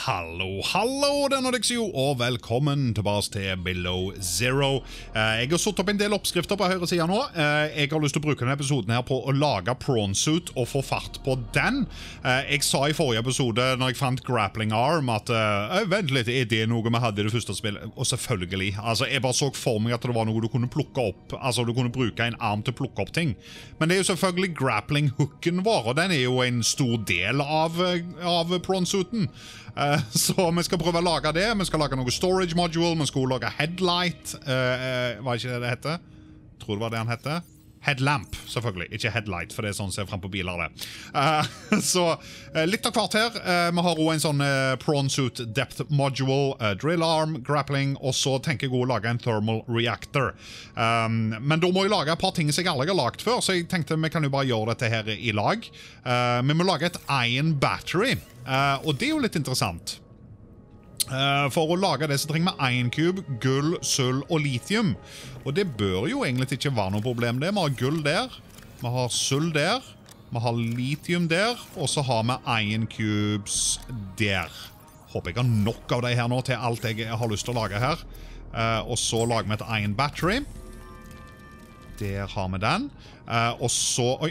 Hallo, det er Nordexio, og velkommen tilbake til Below Zero. Jeg har satt opp en del oppskrifter på høyre siden nå. Jeg har lyst til å bruke denne episoden her på å lage prawn suit og få fart på den. Jeg sa i forrige episode, når jeg fant grappling arm, at vent litt, er det noe vi hadde i det første spillet? Og selvfølgelig, altså jeg bare så for meg at det var noe du kunne plukke opp, altså du kunne bruke en arm til å plukke opp ting. Men det er jo selvfølgelig grappling hooken vår, og den er jo en stor del av prawn suiten. Så vi skal prøve å lage det. Vi skal lage noe storage module. Vi skal lage headlight. Var ikke det heter? Tror det var det han heter. Headlamp, selvfølgelig. Ikke headlight, for det er sånn som ser frem på biler det. Så litt av hvert her. Vi har også en sånn prawn suit depth module, drill arm, grappling, og så tenker jeg å lage en thermal reactor. Men da må jeg lage et par ting som jeg aldri har lagt før, så jeg tenkte vi kan jo bare gjøre dette her i lag. Vi må lage et iron battery. Og det er jo litt interessant. For å lage det så trenger vi iron cube, gull, sølv og lithium. Og det bør jo egentlig ikke være noe problem det. Vi har gull der, vi har sølv der, vi har lithium der, og så har vi iron cubes der. Håper jeg har nok av de her nå til alt jeg har lyst til å lage her. Og så lager vi et iron battery. Der har vi den. Og så... Oi!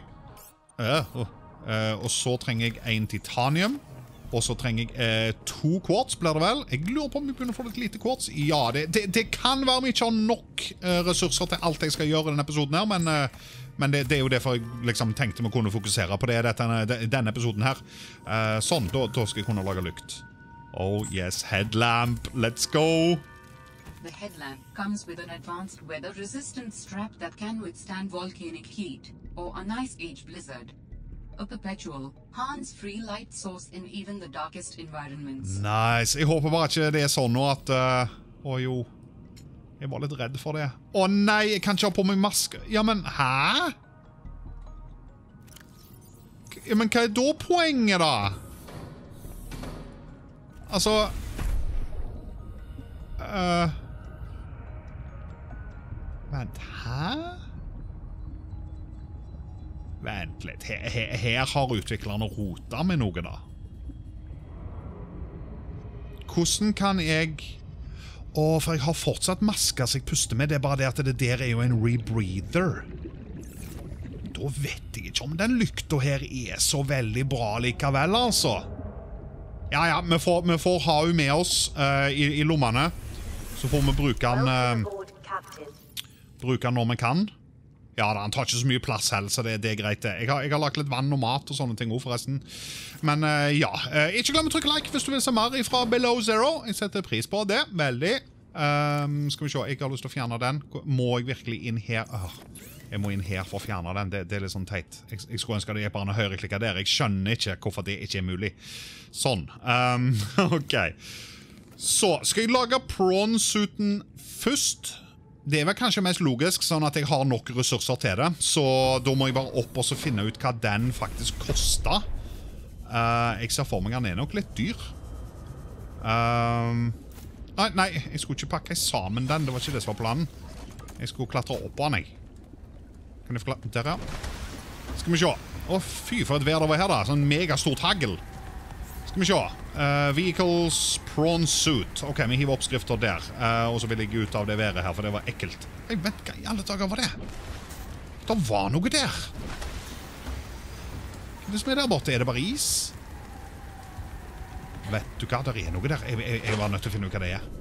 Og så trenger jeg en titanium. Og så trenger jeg 2 quartz, blir det vel? Jeg lurer på om vi begynner å få litt lite quartz. Ja, det kan være vi ikke har nok ressurser til alt jeg skal gjøre i denne episoden her, men det er jo derfor jeg liksom tenkte vi kunne fokusere på det denne episoden her. Sånn, da skal jeg kunne lage lykt. Oh yes, headlamp, let's go! The headlamp comes with an advanced weather-resistant strap that can withstand volcanic heat or an ice-age blizzard. A perpetual, hands-free light source in even the darkest environments. Nice. Jeg håper bare ikke det er sånn nå at... jo. Jeg var litt redd for det. Nei, jeg kan ikke ha på meg maske. Ja, men hæ? Men hva er da poenget da? Altså... Vent, hæ? Vent litt, her har utviklerne rota med noe da. Hvordan kan jeg... for jeg har fortsatt masker så jeg puster med, det er bare det at det der er jo en rebreather. Da vet jeg ikke om den lykta her er så veldig bra likevel, altså. Ja, vi får ha jo med oss i lommene. Så får vi bruke den... bruke den når vi kan. Ja, han tar ikke så mye plass selv, så det er greit det. Jeg har lagt litt vann og mat og sånne ting også forresten. Men ja, ikke glem å trykke like hvis du vil se mer fra Below Zero. Jeg setter pris på det, veldig. Skal vi se, jeg har lyst til å fjerne den. Må jeg virkelig inn her? Jeg må inn her for å fjerne den, det er litt sånn teit. Jeg skulle ønske det er bare en høyreklikker der. Jeg skjønner ikke hvorfor det ikke er mulig. Sånn, ok. Så, skal jeg lage prawn suiten først? Det er vel kanskje mest logisk, sånn at jeg har nok ressurser til det. Så da må jeg bare opp og så finne ut hva den faktisk koster. Jeg ser for meg at den er nok litt dyr. Nei, jeg skulle ikke pakke sammen den. Det var ikke det som var planen. Jeg skulle klatre opp på den, jeg. Kan jeg få klatre? Der, ja. Skal vi se. Fy, for et vær det var her da. Sånn megastort hagl. Skal vi se. Vehicles, prawn suit. Ok, vi hiver oppskrifter der. Og så vil jeg ut av det været her, for det var ekkelt. Jeg vet ikke, i alle dager var det? Det var noe der. Hva er det som er der borte? Er det bare is? Vet du hva? Der er noe der. Jeg var nødt til å finne ut hva det er.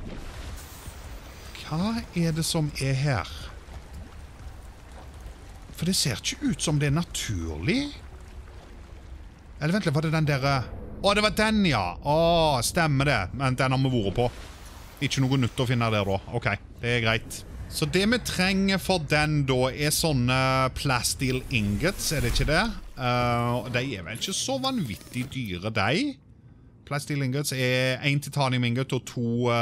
Hva er det som er her? For det ser ikke ut som det er naturlig. Eller vent litt, var det den der... det var den, ja. Stemmer det. Men den har vi vært på. Ikke noe nytt å finne der da. Ok, det er greit. Så det vi trenger for den da er sånne plasteel ingots, er det ikke det? De er vel ikke så vanvittig dyre, de. Plasteel ingots er 1 titanium ingot og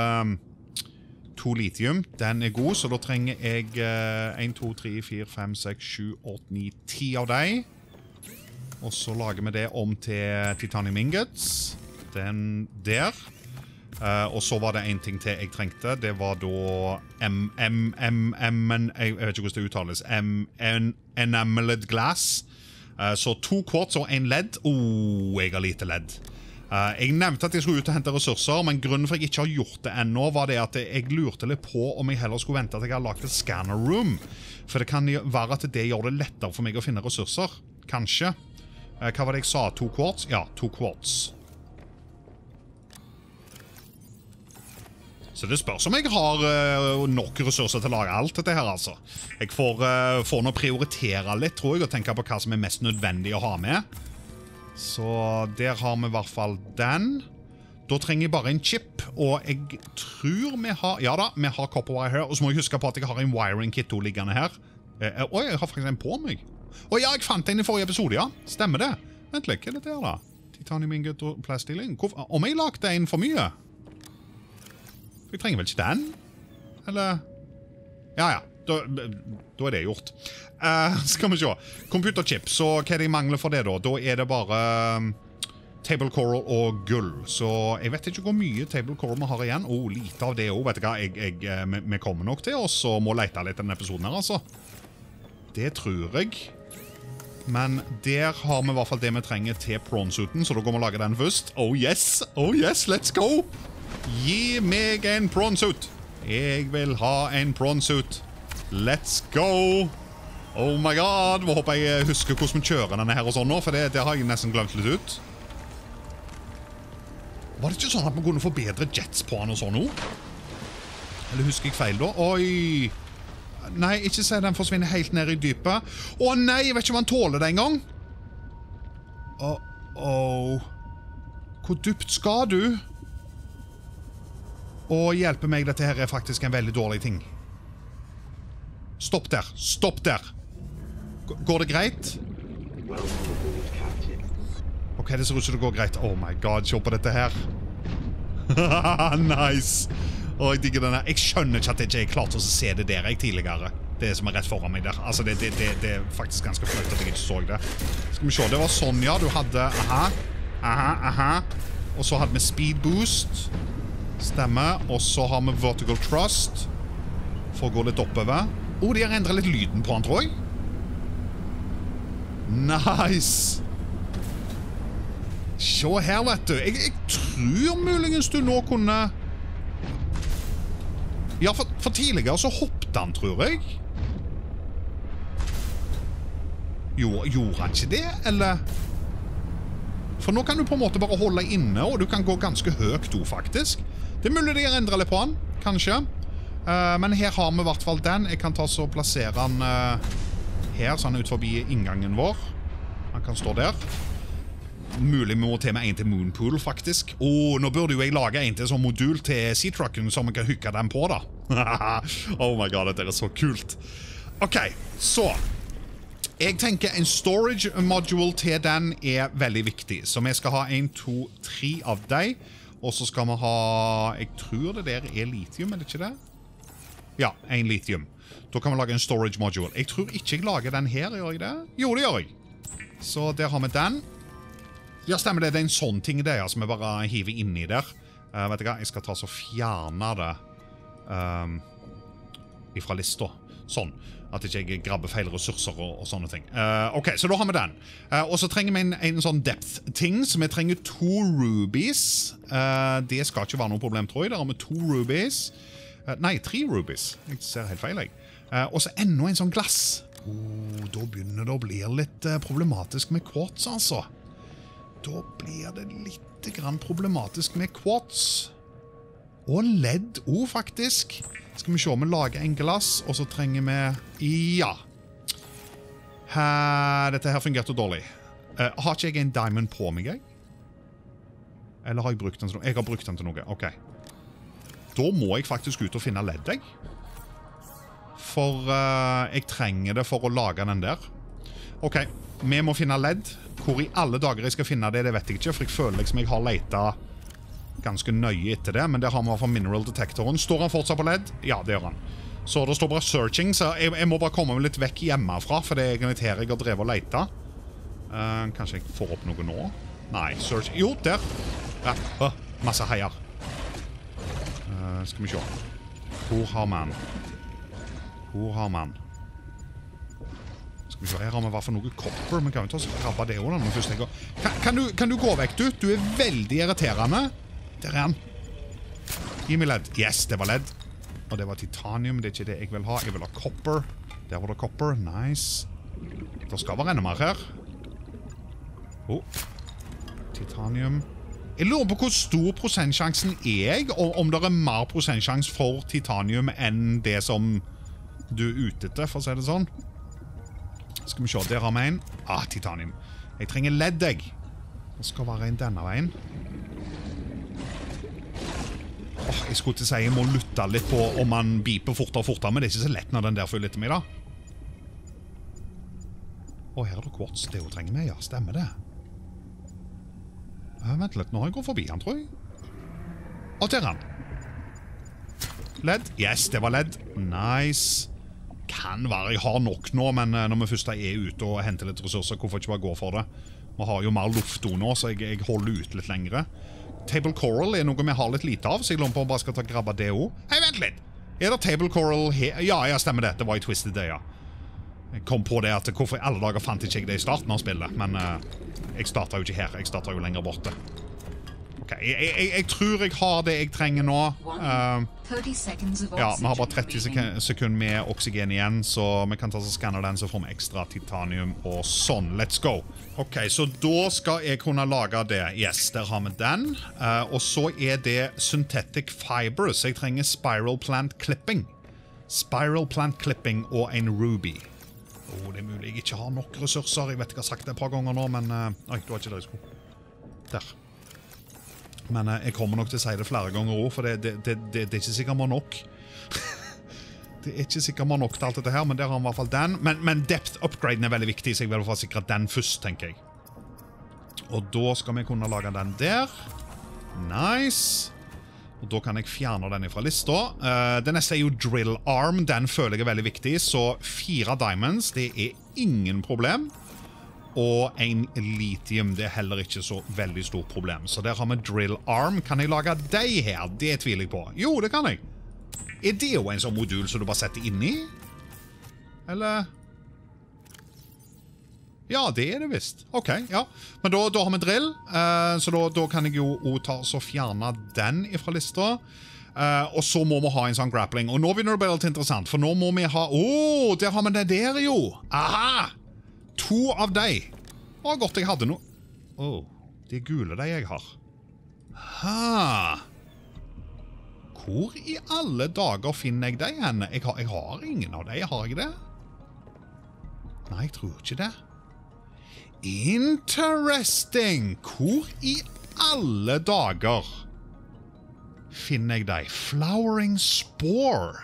2 lithium. Den er god, så da trenger jeg 1, 2, 3, 4, 5, 6, 7, 8, 9, 10 av de. Og så lager vi det om til titanium ingots. Den der. Og så var det en ting til jeg trengte. Det var da jeg vet ikke hvordan det uttales. Enameled glass. Så 2 quartz og 1 ledd. Jeg har lite ledd. Jeg nevnte at jeg skulle ut og hente ressurser, men grunnen for at jeg ikke har gjort det ennå, var det at jeg lurte litt på om jeg heller skulle vente at jeg har lagt et scanner room. For det kan være at det gjør det lettere for meg å finne ressurser. Kanskje. Hva var det jeg sa? 2 quartz? Ja, 2 quartz. Så det spørs om jeg har nok ressurser til å lage alt dette her, altså. Jeg får nå prioritere litt, tror jeg, og tenke på hva som er mest nødvendig å ha med. Så der har vi i hvert fall den. Da trenger jeg bare en chip, og jeg tror vi har... Ja da, vi har copper wire her, og så må jeg huske på at jeg har en wiring kit liggende her. Oi, jeg har faktisk en på meg. Å ja, jeg fant en i forrige episode, ja. Stemmer det. Vent litt, hva er dette her da? Titanium ingot og plastilling. Om jeg lagde en for mye? Jeg trenger vel ikke den? Eller? Ja, da er det gjort. Skal vi se. Computerchip, så hva er det jeg mangler for det da? Da er det bare table coral og gull. Så jeg vet ikke hvor mye table coral vi har igjen. Lite av det også, vet du hva? Vi kommer nok til oss og må lete litt i denne episoden her, altså. Det tror jeg. Men der har vi i hvert fall det vi trenger til prawn-suiten, så da går vi og lager den først. Oh yes, let's go! Gi meg en prawn-suit! Jeg vil ha en prawn-suit. Let's go! Oh my god! Må håper jeg husker hvordan vi kjører denne her og sånn nå, for det har jeg nesten glemt litt ut. Var det ikke sånn at man kunne få bedre jets på han og sånn nå? Eller husker jeg feil da? Oi! Nei, ikke si den forsvinner helt ned i dypet. Å nei, jeg vet ikke om han tåler det engang. Hvor dypt skal du? Å hjelpe meg, dette her er faktisk en veldig dårlig ting. Stopp der, stopp der. Går det greit? Ok, det ser ut som det går greit. Oh my god, se på dette her. Nice. Jeg digger denne. Jeg skjønner ikke at jeg ikke klarte å se det der tidligere. Det som er rett foran meg der. Altså, det er faktisk ganske flott at jeg ikke så det. Skal vi se, det var sånn, ja. Du hadde, aha. Og så hadde vi speed boost. Stemmer. Og så har vi vertical thrust. For å gå litt oppover. De har endret litt lyden på han, tror jeg. Nice. Se her, vet du. Jeg tror muligens du nå kunne... Ja, for tidligere så hoppet han, tror jeg. Gjorde han ikke det, eller? For nå kan du på en måte bare holde inne, og du kan gå ganske høyt, faktisk. Det er mulig de har endret litt på han, kanskje. Men her har vi i hvert fall den. Jeg kan ta så plassere han her, så han er ut forbi inngangen vår. Han kan stå der. Mulig vi må til med en til Moonpool, faktisk. Nå burde jo jeg lage en til sånn modul til Sea-Trucken, så vi kan hooke den på, da. Oh my god, dette er så kult. Ok, så jeg tenker en storage module til den er veldig viktig. Så vi skal ha 1, 2, 3 av deg. Og så skal vi ha... Jeg tror det der er lithium, er det ikke det? Ja, en lithium. Da kan vi lage en storage module. Jeg tror ikke jeg lager den her, gjør jeg det? Jo, det gjør jeg. Så der har vi den. Ja, stemmer det. Det er en sånn ting det, som jeg bare hiver inn i der. Vet du hva? Jeg skal ta så fjerne det ifra lista. Sånn. At ikke jeg grabber feil ressurser og sånne ting. Ok, så da har vi den. Og så trenger vi en sånn depth-ting, så vi trenger 2 rubies. Det skal ikke være noe problem, tror jeg. Der har vi 2 rubies. Nei, 3 rubies. Jeg ser helt feil, jeg. Og så enda en sånn glass. Da begynner det å bli litt problematisk med quartz, altså. Da blir det litt grann problematisk med quartz. Og ledd faktisk. Skal vi se om vi lager en glass, og så trenger vi... Ja. Dette her fungerte dårlig. Har ikke jeg en diamond på meg, jeg? Eller har jeg brukt den til noe? Jeg har brukt den til noe, ok. Da må jeg faktisk ut og finne ledd, jeg. For jeg trenger det for å lage den der. Ok, vi må finne ledd. Hvor i alle dager jeg skal finne det, det vet jeg ikke, for jeg føler liksom jeg har letet ganske nøye etter det, men det har vi fra mineral detektoren. Står han fortsatt på ledd? Ja, det gjør han. Så det står bare searching, så jeg må bare komme litt vekk hjemmefra, for det er egentlig her jeg har drevet og letet. Kanskje jeg får opp noe nå? Nei, search... Jo, der! Ja, masse heier. Skal vi se. Hvor har man? Skal vi se, her har vi hva for noe copper. Vi kan jo ta oss og grabbe det også, når først jeg går. Kan du gå vekk, du? Du veldig irriterende. Der han. Gi meg ledd. Yes, det var ledd. Og det var titanium, det ikke det jeg vil ha. Jeg vil ha copper. Der var det copper. Nice. Det skal være enda mer her. Titanium. Jeg lurer på hvor stor prosentsjansen jeg, om det mer prosentsjans for titanium enn det som du ute etter, for å si det sånn. Skal vi se, der har vi en. Titanium. Jeg trenger ledd, jeg. Det skal være en denne veien. Jeg skulle til å si jeg må lytte litt på om man biper fortere og fortere, men det er ikke så lett når den der følger etter meg, da. Her er det quartz. Det jo trenger vi, ja. Stemmer det. Vent litt, nå har jeg gått forbi han, tror jeg. Og der er han. Ledd. Yes, det var ledd. Nice. Kan være jeg har nok nå, men når vi først er ute og henter litt ressurser, hvorfor ikke bare gå for det? Vi har jo mer luft nå, så jeg holder ut litt lengre. Table coral er noe vi har litt lite av, så jeg lurer på om jeg bare skal ta grabba det også. Hei, vent litt! Er det table coral her? Ja, stemmer det. Det var i Twisted Day, ja. Jeg kom på det at hvorfor i alle dager fant ikke jeg det i starten av spillet, men jeg startet jo ikke her, jeg startet jo lenger borte. Ok, jeg tror jeg har det jeg trenger nå. Ja, vi har bare 30 sekunder med oksygen igjen, så vi kan ta og skanne den, så får vi ekstra titanium og sånn. Let's go! Ok, så da skal jeg kunne lage det. Yes, der har vi den. Og så er det synthetic fibers. Jeg trenger spiral plant clipping. Spiral plant clipping og en ruby. Det er mulig jeg ikke har nok ressurser. Jeg vet ikke jeg har sagt det et par ganger nå, men... Oi, det var ikke det jeg skulle. Der. Men jeg kommer nok til å si det flere ganger også, for det er ikke sikkert man nok. Det er ikke sikkert man nok til alt dette her, men der har man i hvert fall den. Men depth upgraden er veldig viktig, så jeg vil i hvert fall sikre den først, tenker jeg. Og da skal vi kunne lage den der. Nice. Og da kan jeg fjerne den fra lista. Det neste er jo drill arm. Den føler jeg er veldig viktig. Så 4 diamonds, det er ingen problem. Og en lithium, det er heller ikke så veldig stort problem. Så der har vi drill arm. Kan jeg lage deg her? Det tviler jeg på. Jo, det kan jeg. Er det jo en sånn modul som du bare setter inn i? Eller... Ja, det er det visst. Ok, ja. Men da har vi drill, så da kan jeg jo ta og fjerne den fra lista. Og så må vi ha en sånn grappling. Og nå begynner det å bli litt interessant, for nå må vi ha... der har vi det der jo! Aha! 2 av deg. Godt jeg hadde noe. Det er gule de jeg har. Hvor i alle dager finner jeg deg henne? Jeg har ingen av deg, har jeg det? Nei, jeg tror ikke det. Interesting! Hvor i alle dager finner jeg deg? Flowering spore.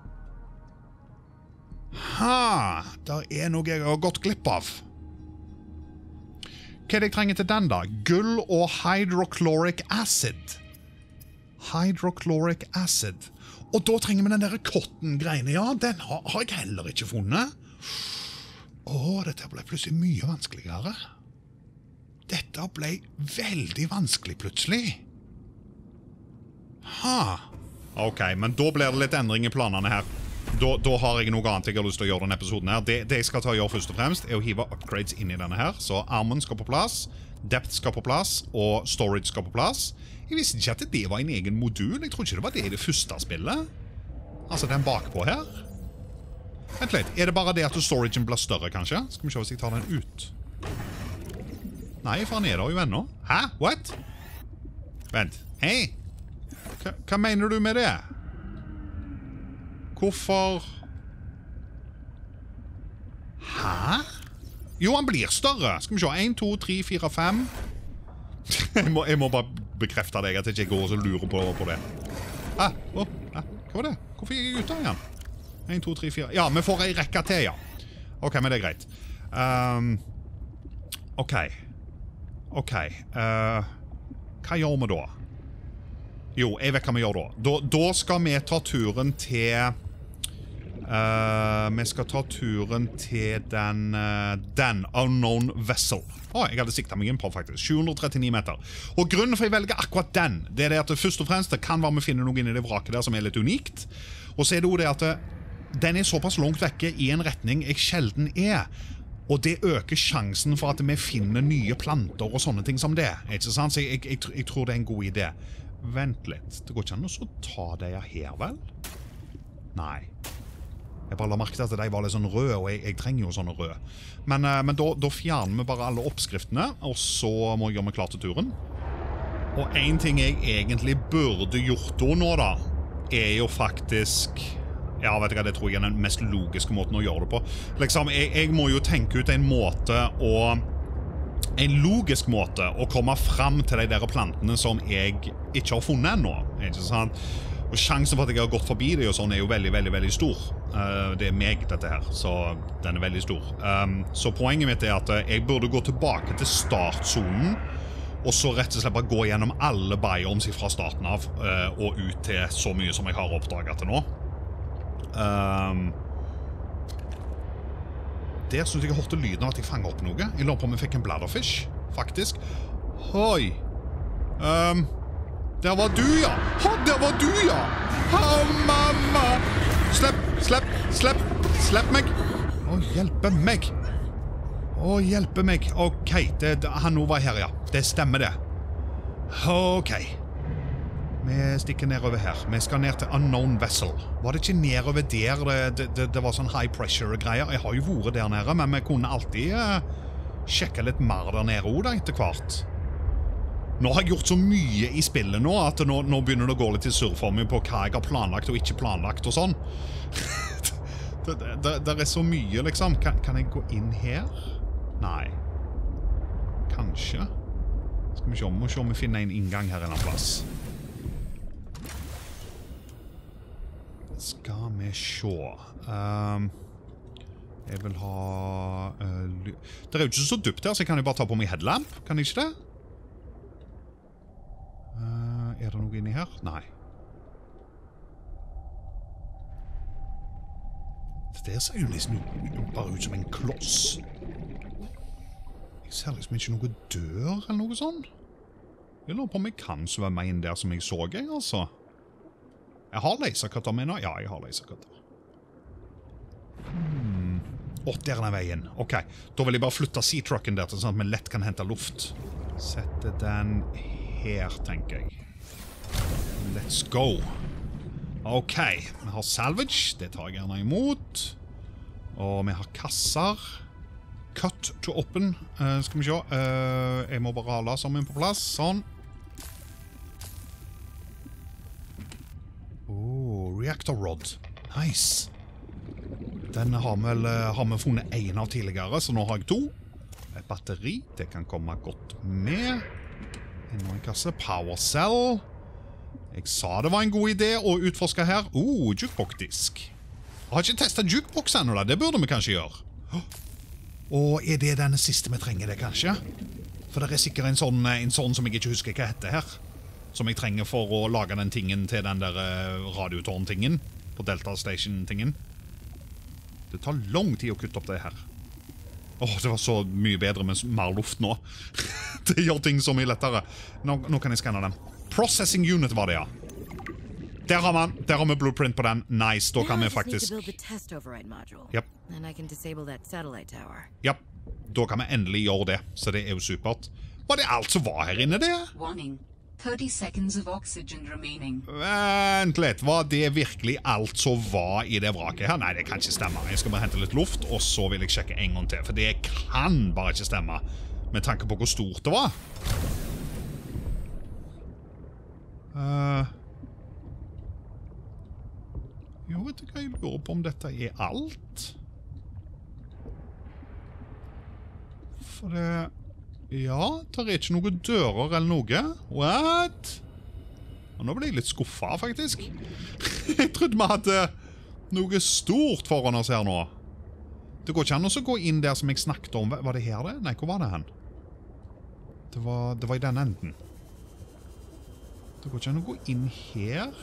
Der er noe jeg har gått glipp av. Hva er det jeg trenger til den da? Gull og hydrochloric acid. Hydrochloric acid. Og da trenger vi den der cotton-greiene. Ja, den har jeg heller ikke funnet. Dette ble plutselig mye vanskeligere. Dette ble veldig vanskelig plutselig. Ok, men da blir det litt endring i planene her. Da har jeg noe annet jeg har lyst til å gjøre denne episoden her. Det jeg skal ta og gjøre først og fremst er å hive upgrades inn i denne her. Så armen skal på plass, depth skal på plass, og storage skal på plass. Jeg visste ikke at det var en egen modul. Jeg tror ikke det var det i det første spillet. Altså den bakpå her. Vent litt, er det bare det at storagen blir større, kanskje? Skal vi se hvis jeg tar den ut. Nei, for han er der jo ennå. Hæ? What? Vent, hei? Hva mener du med det? Hvorfor? Hæ? Jo, han blir større. Skal vi se, 1, 2, 3, 4, 5. Jeg må bare bekrefte deg at jeg ikke går og lurer på det. Hva var det? Hvorfor gikk jeg ut av igjen? 1, 2, 3, 4. Ja, vi får en rekke til, ja. Ok, men det er greit. Ok. Hva gjør vi da? Jo, jeg vet hva vi gjør da. Da skal vi ta turen til... vi skal ta turen til den Unknown Vessel. Jeg hadde siktet meg inn på faktisk. 739 meter. Og grunnen for jeg velger akkurat den, det er det at først og fremst det kan være vi finner noe inni det vraket der som er litt unikt. Og så er det jo det at den er såpass langt vekke i en retning jeg sjelden er. Og det øker sjansen for at vi finner nye planter og sånne ting som det. Ikke sant? Så jeg tror det er en god idé. Vent litt. Det går ikke an å ta de her, vel? Nei. Jeg bare la merke til at de var litt sånn røde, og jeg trenger jo sånne røde. Men da fjerner vi bare alle oppskriftene, og så må jeg gjøre meg klar til turen. Og en ting jeg egentlig burde gjort da nå da, er jo faktisk... Ja, vet du hva, det tror jeg er den mest logiske måten å gjøre det på. Liksom, jeg må jo tenke ut en logisk måte å komme frem til de der plantene som jeg ikke har funnet ennå, ikke sant? Og sjansen for at jeg har gått forbi det og sånn er jo veldig, veldig, veldig stor. Det er meg dette her, så den er veldig stor. Så poenget mitt er at jeg burde gå tilbake til startzonen, og så rett og slett bare gå gjennom alle biomes fra starten av, og ut til så mye som jeg har oppdaget til nå. Der synes jeg hørte lyden av at jeg fanget opp noe. Jeg lurer på om jeg fikk en bladderfish, faktisk. Hoi! Der var du, ja! Der var du, ja! Mamma! Slipp meg! Å, hjelpe meg! Hjelpe meg! Ok, han nå var her, ja. Det stemmer det. Ok. Vi stikker nedover her. Vi skal ned til Unknown Vessel. Var det ikke nedover der det var sånn high pressure greier? Jeg har jo vært der nede, men vi kunne alltid sjekke litt mer der nede også da, etter hvert. Nå har jeg gjort så mye i spillet nå, at nå begynner det å gå litt i surr for meg på hva jeg har planlagt og ikke planlagt og sånn. Det er så mye, liksom. Kan jeg gå inn her? Nei. Kanskje. Skal vi se om vi finner en inngang her en annen plass. Skal vi se. Jeg vil ha... det er jo ikke så dypt her, så jeg kan jo bare ta på meg headlamp. Kan jeg ikke det? Er det noe inni her? Nei. Det ser jo liksom bare ut som en kloss. Jeg ser liksom ikke noe dør eller noe sånt. Jeg lurer på om jeg kan svømme inn der som jeg så, altså. Jeg har lasercutter, mener jeg. Ja, jeg har lasercutter. Der er den veien. Ok, da vil jeg bare flytte sea-trucken der, sånn at vi lett kan hente luft. Sette den her, tenker jeg. Let's go. Ok, vi har salvage. Det tar jeg gjerne imot. Og vi har kasser. Cut to open. Skal vi se. Jeg må bare ha laseren på plass. Sånn. Reactor rod. Nice. Den har vi funnet en av tidligere, så nå har jeg 2. Et batteri, det kan komme godt med. Enda en kasse. Power cell. Jeg sa det var en god idé å utforske her. Jukebox-disk. Jeg har ikke testet jukebox ennå da, det burde vi kanskje gjøre. Og er det denne siste vi trenger det, kanskje? For det er sikkert en sånn som jeg ikke husker hva heter her. Som jeg trenger for å lage den tingen til den der radiotårn-tingen. På Delta Station-tingen. Det tar lang tid å kutte opp det her. Det var så mye bedre med mer luft nå. Det gjør ting så mye lettere. Nå kan jeg skanne den. Processing unit var det, ja. Der har vi blueprint på den. Nice, da kan vi faktisk... Yep. Yep, da kan vi endelig gjøre det. Så det er jo supert. Var det alt som var her inne, det? Warning. 30 seconds of oxygen remaining. Vent litt, var det virkelig alt som var i det vraket her? Nei, det kan ikke stemme. Jeg skal bare hente litt luft, og så vil jeg sjekke en gang til. For det kan bare ikke stemme, med tanke på hvor stort det var. Jo, vet du hva, jeg lurer på om dette er alt? For det... Ja, det er ikke noen dører eller noe. What? Og nå ble jeg litt skuffet, faktisk. Jeg trodde vi hadde noe stort foran oss her nå. Det går ikke an å gå inn der som jeg snakket om. Var det her det? Nei, hvor var det hen? Det var i den enden. Det går ikke an å gå inn her.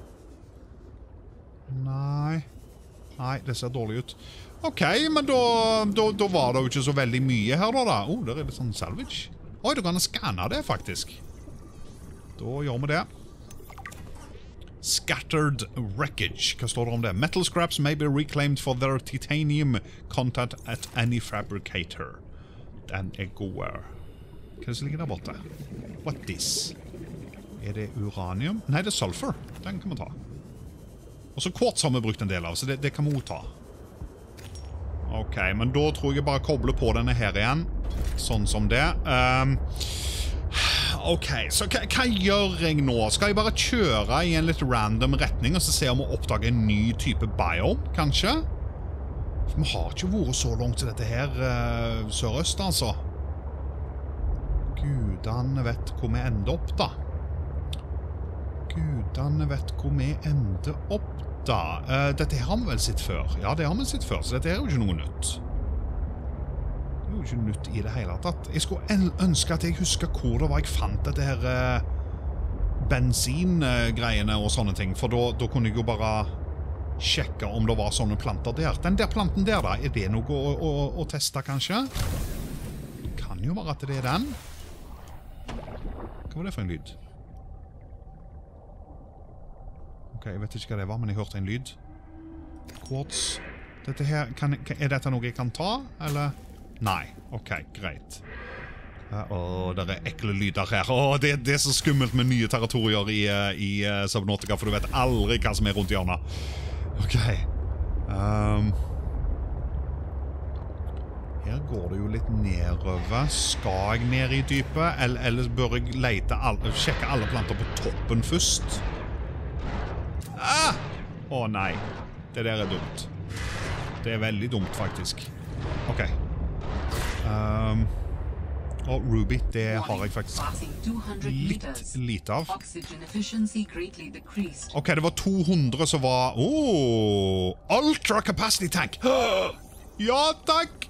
Nei, det ser dårlig ut. Ok, men da var det jo ikke så veldig mye her da. Der er litt sånn salvage. Du kan skanne det faktisk. Da gjør vi det. Scattered wreckage. Hva står det om det? Metal scraps may be reclaimed for their titanium content at any fabricator. Den god. Hva er det som ligger der borte? What this? Er det uranium? Nei, det er sulfur. Den kan vi ta. Og så quartz har vi brukt en del av, så det kan vi også ta. Ok, men da tror jeg bare kobler på denne her igjen. Sånn som det. Ok, så hva gjør jeg nå? Skal jeg bare kjøre i en litt random retning og så se om vi oppdager en ny type biome, kanskje? For vi har ikke vært så langt til dette her sørøst, altså. Gudene vet hvor vi ender opp, da. Gudene vet hvor vi ender opp, da. Dette her har vi vel sett før. Ja, det har vi sett før, så dette her er jo ikke noe nytt. Det er jo ikke nytt i det hele tatt. Jeg skulle ønske at jeg husker hvor det var jeg fant dette her bensingreiene og sånne ting, for da kunne jeg jo bare sjekke om det var sånne planter der. Den der planten der da, er det noe å teste kanskje? Det kan jo være at det er den. Hva var det for en lyd? Ok, jeg vet ikke hva det var, men jeg hørte en lyd. Quartz. Dette her, er dette noe jeg kan ta, eller? Nei. Ok, greit. Det er ekle lyder her. Det er så skummelt med nye territorier i Subnautica, for du vet aldri hva som er rundt hjørnet. Ok. Her går det jo litt nedover. Skal jeg ned i dypet, eller bør jeg sjekke alle planter på toppen først? Nei. Det der er dumt. Det er veldig dumt, faktisk. Ok. Og Ruby, det har jeg faktisk litt lite av. Ok, det var 200 som var... Ultra Capacity Tank! Ja, takk!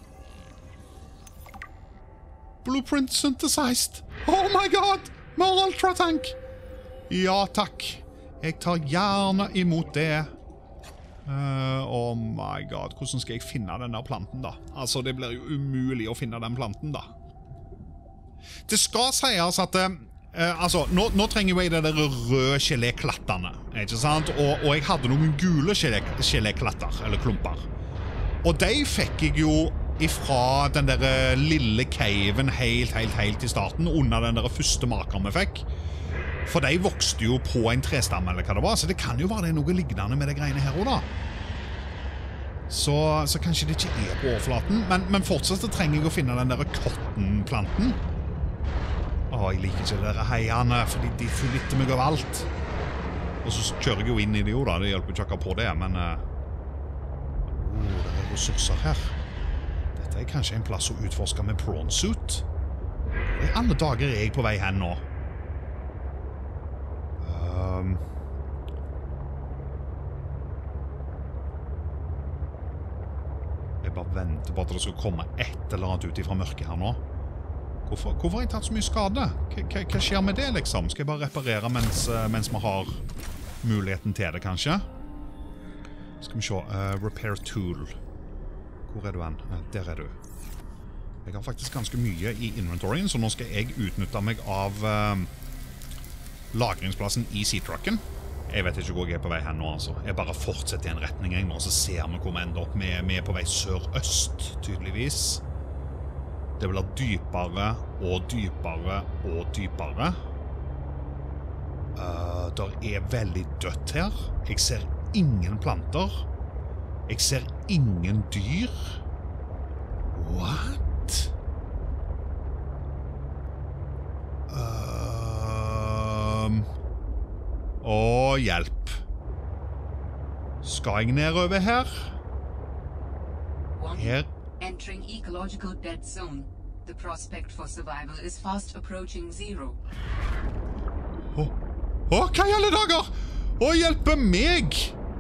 Blueprint Synthesized! Oh my god! Mer Ultra Tank! Ja, takk. Jeg tar gjerne imot det. Oh my god, hvordan skal jeg finne den der planten da? Altså, det blir jo umulig å finne den planten da. Det skal sies at, nå trenger jeg de der røde geléklatterne, ikke sant? Og jeg hadde noen gule geléklatter, eller klumper. Og de fikk jeg jo ifra den der lille caven helt i starten, under den der første markeren vi fikk. For de vokste jo på en trestamme, eller hva det var, så det kan jo være noe lignende med de greiene her også da. Så kanskje det ikke er på overflaten, men fortsatt trenger jeg å finne den der cottonplanten. Jeg liker ikke de der heiene, fordi de flytter meg overalt. Og så kjører jeg jo inn i det jo da, det hjelper ikke akkurat på det, men... det er ressurser her. Dette er kanskje en plass å utforske med prawn suit. I alle dager er jeg på vei hen nå. Jeg bare venter på at det skal komme et eller annet ut fra mørket her nå. Hvorfor har jeg tatt så mye skade? Hva skjer med det liksom? Skal jeg bare reparere mens vi har muligheten til det kanskje? Skal vi se, repair tool. Hvor er du hen? Der er du. Jeg har faktisk ganske mye i inventoryen, så nå skal jeg utnytte meg av lagringsplassen i Sea-trucken. Jeg vet ikke hvor jeg er på vei hen nå, altså. Jeg bare fortsetter i en retning nå, så ser vi hvor vi ender opp. Vi er på vei sør-øst, tydeligvis. Det blir dypere og dypere og dypere. Der er veldig dødt her. Jeg ser ingen planter. Jeg ser ingen dyr. What? Hjelp. Skal jeg nedover her? Her. Entering ecological dead zone. The prospect for survival is fast approaching zero. Hva i alle dager? Hjelpe meg!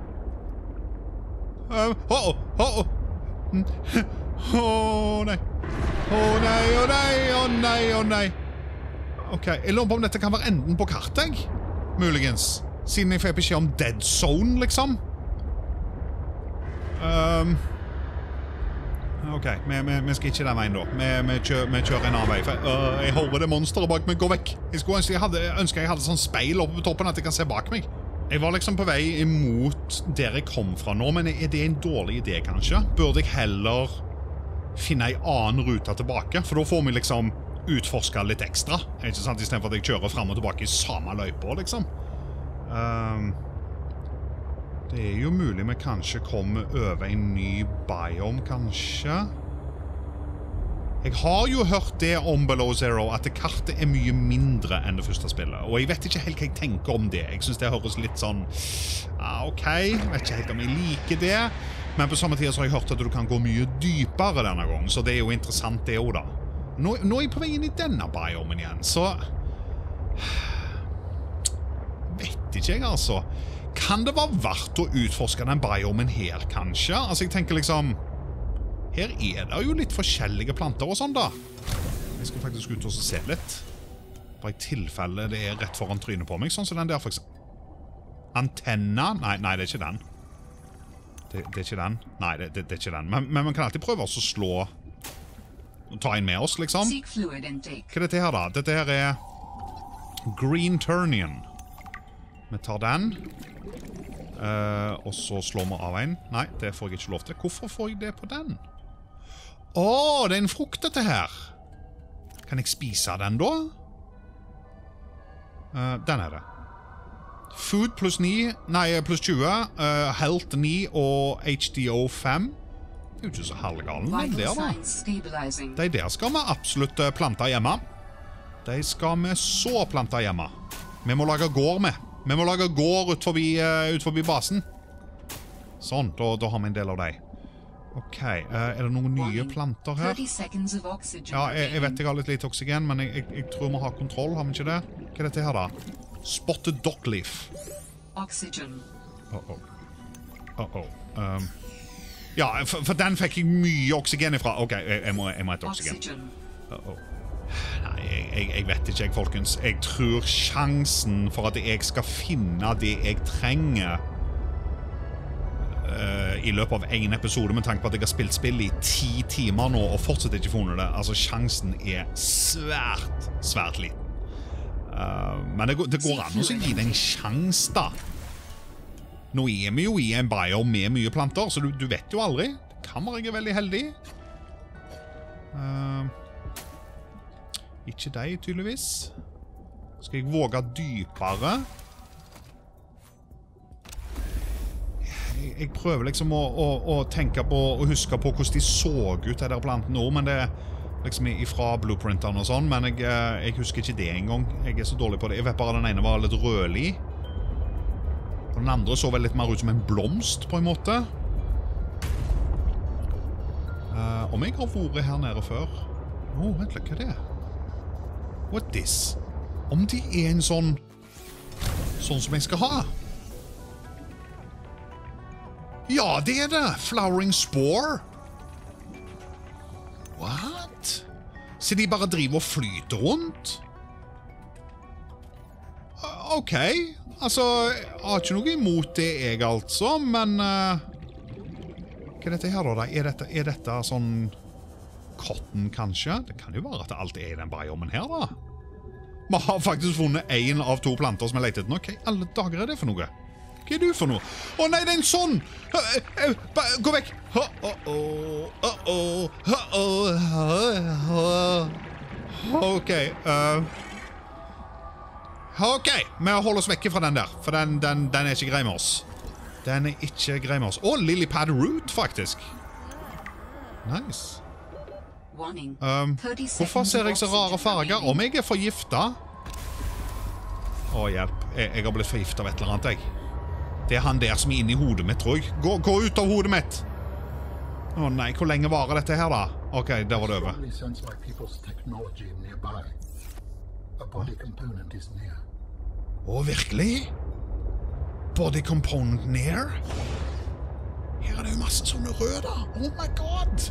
Nei. Nei. Ok, jeg lurer på om dette kan være enden på kartet, muligens. Siden jeg får beskjed om dead zone, liksom. Ok, vi skal ikke den veien da. Vi kjører en annen vei. Jeg hører det monsteret bak meg gå vekk. Jeg skulle ønske jeg hadde sånn speil oppe på toppen at jeg kan se bak meg. Jeg var liksom på vei imot der jeg kom fra nå, men er det en dårlig idé, kanskje? Burde jeg heller finne en annen rute tilbake? For da får vi liksom utforske litt ekstra, ikke sant? I stedet for at jeg kjører frem og tilbake i samme løyper, liksom. Det er jo mulig vi kanskje kommer over en ny biome, kanskje. Jeg har jo hørt det om Below Zero, at det kartet er mye mindre enn det første spillet. Og jeg vet ikke helt hva jeg tenker om det. Jeg synes det høres litt sånn, ok, jeg vet ikke helt om jeg liker det. Men på samme tid så har jeg hørt at du kan gå mye dypere denne gangen, så det er jo interessant det også da. Nå er jeg på vei inn i denne biomen igjen, så... Vet ikke jeg, altså. Kan det være verdt å utforske den biomen her, kanskje? Altså, jeg tenker liksom... Her er det jo litt forskjellige planter og sånn da. Jeg skal faktisk ut og se litt. Bare i tilfelle det er rett foran trynet på meg, sånn som den der for eksempel. Antenna? Nei, det er ikke den. Det er ikke den. Nei, det er ikke den. Men man kan alltid prøve å slå... Ta inn med oss, liksom. Hva er dette her da? Dette her er Green Turnian. Vi tar den. Og så slår vi av en. Nei, det får jeg ikke lov til. Hvorfor får jeg det på den? Det er en frukt dette her. Kan jeg spise den da? Den er det. Food pluss 9, nei, pluss 20, Health 9 og HDO 5. Det er jo ikke så halvgalen, men der da. De der skal vi absolutt plante hjemme. De skal vi så plante hjemme. Vi må lage gård med. Vi må lage gård ut forbi basen. Sånn, da har vi en del av dem. Ok, er det noen nye planter her? Ja, jeg vet jeg har litt lite oksygen, men jeg tror vi har kontroll, har vi ikke det? Hva er dette her da? Spotted dockleaf. Oxygen. Ja, for den fikk jeg mye oksygen ifra. Ok, jeg må hete oksygen. Nei, jeg vet ikke, folkens. Jeg tror sjansen for at jeg skal finne det jeg trenger i løpet av en episode, med tanke på at jeg har spilt spill i 10 timer nå og fortsatt ikke funnet det, altså sjansen er svært liten. Men det går an å gi det en sjans da. Nå er vi jo i en biome med mye planter, så du vet jo aldri. Det kan være jeg er veldig heldig. Ikke deg, tydeligvis. Skal jeg våge dypere? Jeg prøver liksom å tenke på og huske på hvordan de så ut de der plantene nå, men det er liksom ifra blueprintene og sånn, men jeg husker ikke det engang. Jeg er så dårlig på det. Jeg vet bare den ene var litt rødlig. Og den andre så vel litt mer ut som en blomst, på en måte. Om jeg har vært her nede før? Vent litt, hva er det? What this? Om de er en sånn som jeg skal ha? Ja, det er det! Flowering spore. What? Så de bare driver og flyter rundt? Ok, altså, jeg har ikke noe imot det jeg altså, men... hva er dette her da? Er dette sånn cotton kanskje? Det kan jo være at alt er i den biomen her da. Vi har faktisk funnet en av 2 planter som jeg leter etter nå. Hva i alle dager er det for noe? Hva er du for noe? Nei, det er en sånn! Gå vekk! Ok, ok, vi holder oss vekke fra den der, for den er ikke grei med oss. Den er ikke grei med oss. Lilypad root, faktisk. Nice. Hvorfor ser jeg så rare farger? Om jeg er forgiftet? Hjelp. Jeg har blitt forgiftet av et eller annet, jeg. Det er han der som er inne i hodet mitt, tror jeg. Gå ut av hodet mitt! Nei, hvor lenge varer dette her da? Ok, der var det over. Virkelig? Body component near? Her er det jo masse sånne røde. Oh my god!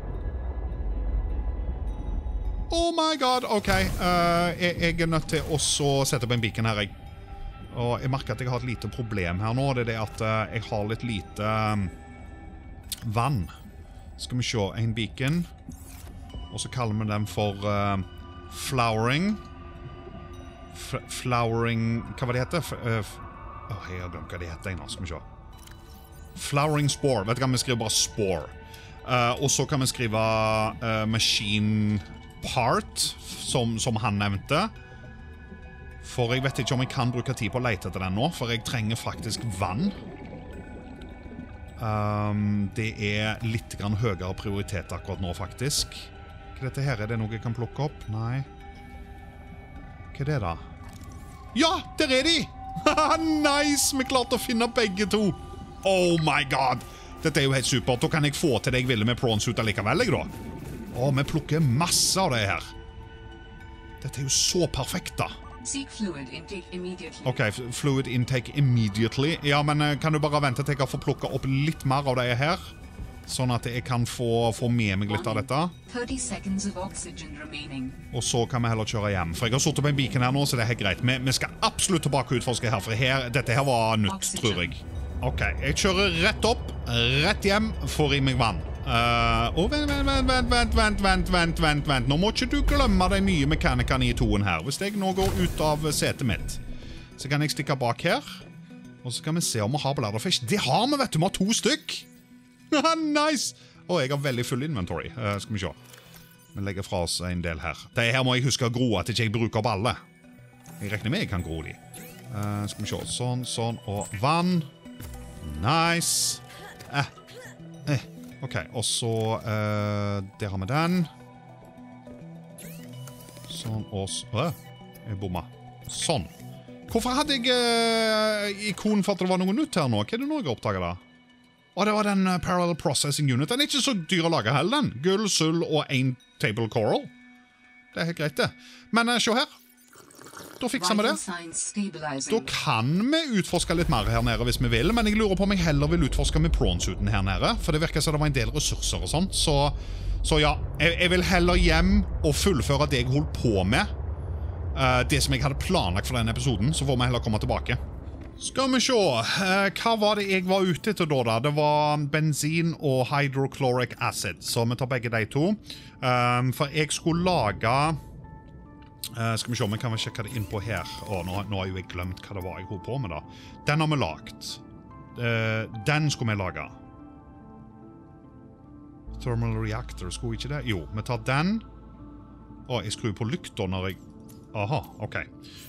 Oh my god, ok. Jeg er nødt til å sette opp en beacon her, jeg. Og jeg merker at jeg har et lite problem her nå. Det er det at jeg har litt lite vann. Skal vi se, en beacon. Og så kaller vi den for flowering. Flowering, hva var det heter? Jeg har glemt hva det heter nå, skal vi se. Flowering Spore. Vet du hva, vi skriver bare Spore. Og så kan vi skrive Machine Part, som han nevnte. For jeg vet ikke om jeg kan bruke tid på å lete etter den nå, for jeg trenger faktisk vann. Det er litt grann høyere prioritet akkurat nå, faktisk. Hva er dette her? Er det noe jeg kan plukke opp? Nei. Hva er det da? Ja, der er de! Nice! Vi klarte å finne begge to. Oh my god! Dette er jo helt supert. Da kan jeg få til det jeg ville med prawnsuit allikevel, jeg da. Vi plukker masse av det her. Dette er jo så perfekt, da. Seek fluid intake immediately. Ok, fluid intake immediately. Ja, men kan du bare vente til jeg får plukket opp litt mer av det her? Sånn at jeg kan få med meg litt av dette. 30 seconds of oxygen remaining. Og så kan vi heller kjøre hjem. For jeg har suttet på en beacon her nå, så det er helt greit. Vi skal absolutt tilbake og utforske her, for dette her var nytt, tror jeg. Ok, jeg kjører rett opp, rett hjem, får i meg vann. Vent. Nå må ikke du glemme de nye mekanikerne i toen her. Hvis jeg nå går ut av setet mitt, så kan jeg stikke bak her. Og så kan vi se om vi har bladderfish. Det har vi, vet du, vi har 2 stykk. Nice! Og jeg har veldig full inventory. Skal vi se. Vi legger fra oss en del her. Det her må jeg huske å gro, at jeg ikke bruker opp alle. Jeg regner med jeg kan gro de. Skal vi se. Sånn, og vann. Nice. Ok, og så der har vi den. Sånn, og jeg bomma. Sånn. Hvorfor hadde jeg ikon for at det var noe nytt her nå? Hva er det nå jeg oppdager da? Det var den Parallel Processing Unit. Den er ikke så dyr å lage heller, den. Gull, sølv og 1 table coral. Det er helt greit det. Men se her. Da fikser vi det. Da kan vi utforske litt mer her nede hvis vi vil, men jeg lurer på om jeg heller vil utforske med prawnsuiten her nede, for det virker som det var en del ressurser og sånt. Så ja, jeg vil heller hjem og fullføre det jeg holdt på med. Det som jeg hadde planlagt for denne episoden, så får vi heller komme tilbake. Skal vi se, hva var det jeg var ute etter da? Det var bensin og hydrochloric acid, så vi tar begge de to. For jeg skulle lage... skal vi se om jeg kan sjekke det inn på her. Nå har jo jeg glemt hva det var jeg holdt på med da. Den har vi lagt. Den skulle vi lage. Thermal reactor, skulle vi ikke det? Jo, vi tar den. Jeg skrur på lykta når jeg... Aha, ok.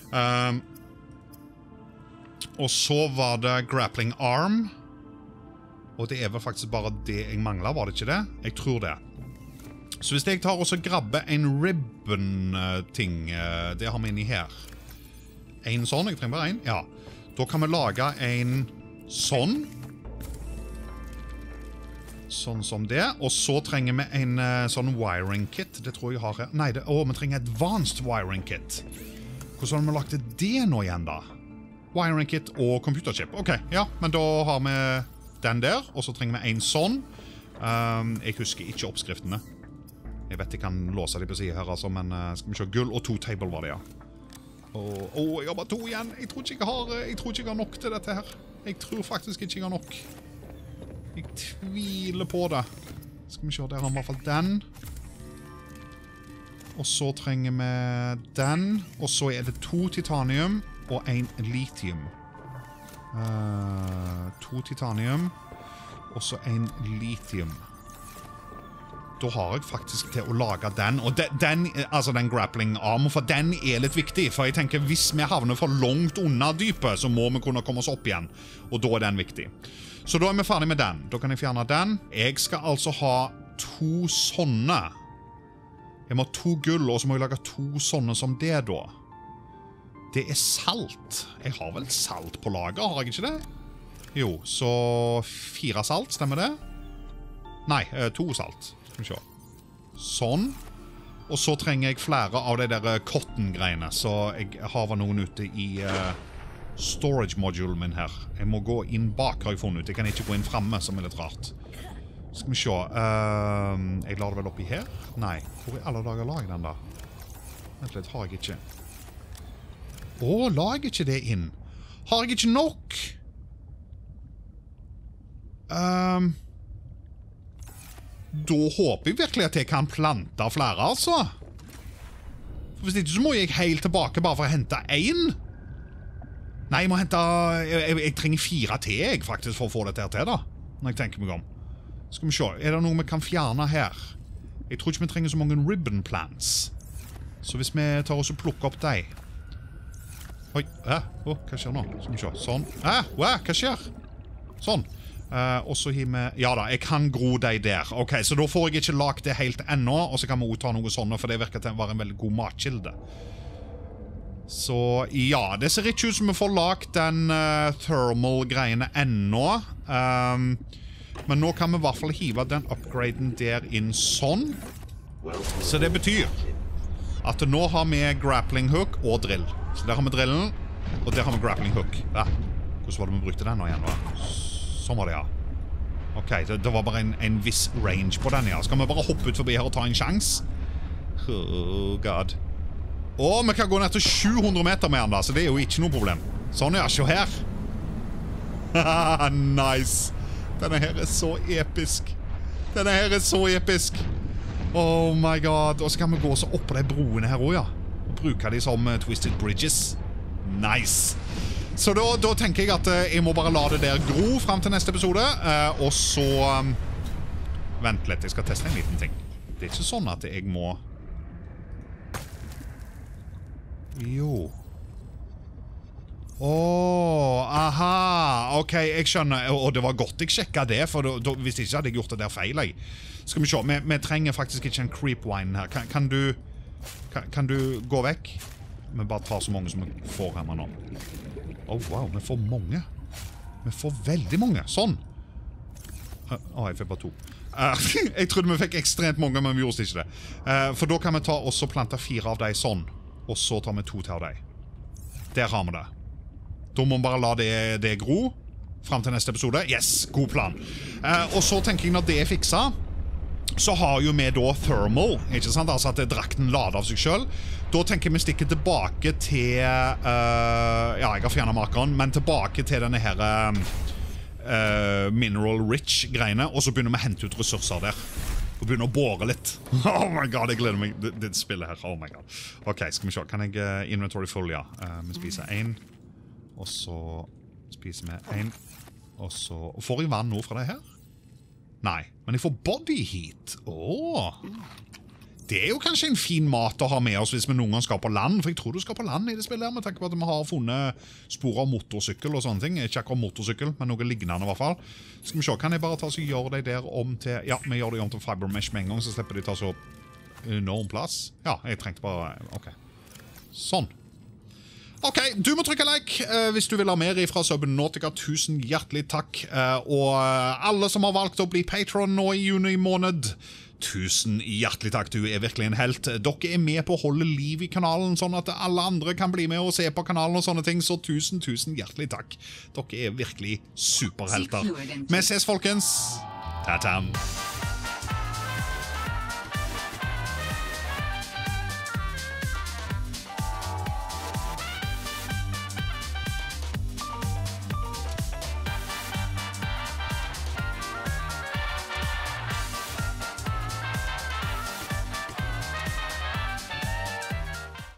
Og så var det grappling arm. Og det er vel faktisk bare det jeg mangler, var det ikke det? Jeg tror det. Så hvis jeg tar og så grabber en ribbon-ting, det har vi inni her. En sånn, jeg trenger bare en. Ja. Da kan vi lage en sånn. Sånn som det. Og så trenger vi en sånn wiring kit. Det tror jeg har her. Nei, vi trenger advanced wiring kit. Hvordan har vi lagt det nå igjen da? Wiring kit og computerchip. Ok, ja, men da har vi den der. Og så trenger vi en sånn. Jeg husker ikke oppskriftene. Jeg vet jeg kan låse de på siden her, altså, men skal vi se, gull og 2 table var det, ja. Jeg har bare 2 igjen. Jeg tror ikke jeg har nok til dette her. Jeg tror faktisk ikke jeg har nok. Jeg tviler på det. Skal vi se, der har vi i hvert fall den. Og så trenger vi den. Og så er det 2 titanium og 1 lithium. 2 titanium og så 1 lithium. Da har jeg faktisk til å lage den, og altså den grappling arm, for den er litt viktig, for jeg tenker hvis vi havner for langt unna dypet, så må vi kunne komme oss opp igjen, og da er den viktig. Så da er vi ferdig med den. Da kan jeg fjerne den. Jeg skal altså ha 2 sånne. Jeg må ha 2 gull, og så må jeg lage 2 sånne som det da. Det er salt. Jeg har vel salt på lager, har jeg ikke det? Jo, så 4 salt, stemmer det? Nei, 2 salt. Skal vi se. Sånn. Og så trenger jeg flere av de der cotton-greiene, så jeg har noen ute i storage modulen min her. Jeg må gå inn bak, har jeg funnet ut. Jeg kan ikke gå inn fremme, som er litt rart. Skal vi se. Jeg lar det vel oppi her? Nei. Hvor i alle dager lager den da? Vent litt, har jeg ikke. Lager ikke det inn? Har jeg ikke nok? Da håper jeg virkelig at jeg kan plante flere, altså. For hvis ikke så må jeg helt tilbake bare for å hente 1. Nei, jeg må hente... Jeg trenger 4 til, jeg, faktisk, for å få dette her til, da. Når jeg tenker meg om. Skal vi se, er det noe vi kan fjerne her? Jeg tror ikke vi trenger så mange ribbon plants. Så hvis vi tar oss og plukker opp deg. Oi, hva skjer nå? Skal vi se, sånn. Hva skjer? Sånn. Og så har vi... Ja da, jeg kan gro deg der. Ok, så da får jeg ikke lagt det helt ennå, og så kan vi også ta noe sånne, for det virker til å være en veldig god matkilde. Så ja, det ser ikke ut som vi får lagt den thermal-greiene ennå. Men nå kan vi i hvert fall hive den upgraden der inn sånn. Så det betyr at nå har vi grappling hook og drill. Så der har vi drillen, og der har vi grappling hook. Ja. Hvordan var det vi brukte den nå igjen? Sånn var det, ja. Ok, det var bare en viss range på den, ja. Skal vi bare hoppe ut forbi her og ta en sjans? Oh god. Vi kan gå ned til 700 meter med den da, så det er jo ikke noe problem. Sånn, ja, se her. Nice. Denne her er så episk. Denne her er så episk. Oh my god. Og så kan vi gå så opp på de broene her også, ja. Og bruke de som Twisted Bridges. Nice. Så da tenker jeg at jeg må bare la det der gro frem til neste episode. Og så... Vent litt, jeg skal teste en liten ting. Det er ikke sånn at jeg må... Jo. Aha. Ok, jeg skjønner. Og det var godt jeg sjekket det, for hvis ikke hadde jeg gjort det der feil. Skal vi se, vi trenger faktisk ikke en creep wine her. Kan du gå vekk? Vi bare tar så mange som vi får her nå. Wow, vi får mange. Vi får veldig mange. Sånn. Jeg fikk bare 2. Jeg trodde vi fikk ekstremt mange, men vi gjorde ikke det. For da kan vi ta også plante 4 av deg sånn. Og så tar vi 2 til av deg. Der har vi det. Da må vi bare la det gro frem til neste episode. Yes, god plan. Og så tenker jeg når det er fikset, så har jo vi da thermal, ikke sant? Altså at drakten lader av seg selv. Da tenker jeg vi stikker tilbake til... ja, jeg har fjernet markeren, men tilbake til denne her mineral rich greiene, og så begynner vi å hente ut ressurser der. Og begynner å bore litt. Oh my god, jeg gleder meg det spillet her. Oh my god. Ok, skal vi se. Kan jeg inventory full, ja. Vi spiser 1. Og så spiser vi 1. Og så... Får jeg vann nå fra det her? Nei, men jeg får body heat. Det er jo kanskje en fin mat å ha med oss hvis vi noen gang skal på land, for jeg tror du skal på land i det spillet her, med tanke på at vi har funnet spor av motorsykkel og sånne ting. Ikke akkurat motorsykkel, men noe lignende i hvert fall. Skal vi se, kan jeg bare ta så gjøre de der om til... Ja, vi gjør de om til fiber mesh med en gang, så slipper de ta så enorm plass. Ja, jeg trengte bare... Ok. Sånn. Ok, du må trykke like hvis du vil ha mer ifra Subnautica. Tusen hjertelig takk. Og alle som har valgt å bli Patreon nå i juni måned, tusen hjertelig takk. Du er virkelig en helt. Dere er med på å holde liv i kanalen, sånn at alle andre kan bli med og se på kanalen og sånne ting. Så tusen hjertelig takk. Dere er virkelig superhelter. Vi ses, folkens. Ta-tam.